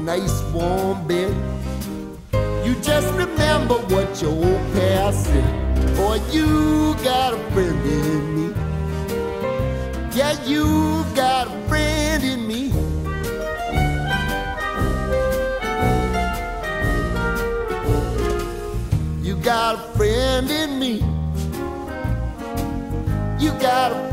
nice warm bed. You just remember what your old past said. Boy, you got a friend in me. Yeah, you got a friend in me. You got a friend in me. You got a